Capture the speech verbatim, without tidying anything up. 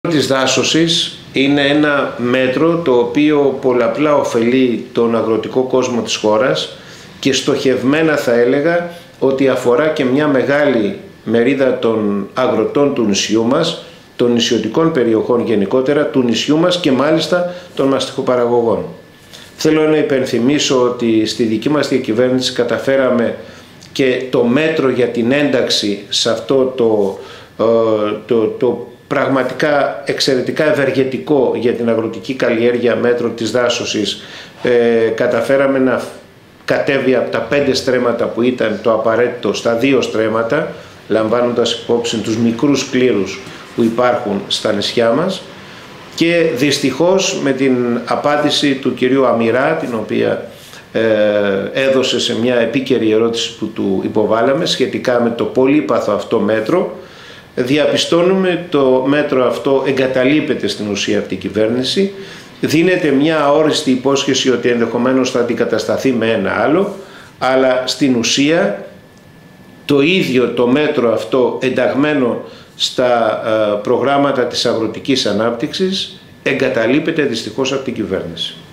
Της δάσωσης είναι ένα μέτρο το οποίο πολλαπλά ωφελεί τον αγροτικό κόσμο της χώρας και στοχευμένα θα έλεγα ότι αφορά και μια μεγάλη μερίδα των αγροτών του νησιού μας, των νησιωτικών περιοχών γενικότερα, του νησιού μας και μάλιστα των μαστιχοπαραγωγών. Θέλω να υπενθυμίσω ότι στη δική μας διακυβέρνηση καταφέραμε και το μέτρο για την ένταξη σε αυτό το, το, το πραγματικά εξαιρετικά ευεργετικό για την αγροτική καλλιέργεια μέτρο της δάσωσης, ε, καταφέραμε να κατέβει από τα πέντε στρέμματα που ήταν το απαραίτητο στα δύο στρέμματα, λαμβάνοντας υπόψη τους μικρούς κλήρους που υπάρχουν στα νησιά μας, και δυστυχώς με την απάντηση του κυρίου Αμυρά, την οποία ε, έδωσε σε μια επίκαιρη ερώτηση που του υποβάλαμε σχετικά με το πολύπαθο αυτό μέτρο, διαπιστώνουμε το μέτρο αυτό εγκαταλείπεται στην ουσία αυτή η κυβέρνηση, δίνεται μια αόριστη υπόσχεση ότι ενδεχομένως θα αντικατασταθεί με ένα άλλο, αλλά στην ουσία το ίδιο το μέτρο αυτό ενταγμένο στα προγράμματα της αγροτικής ανάπτυξης εγκαταλείπεται δυστυχώς από την κυβέρνηση.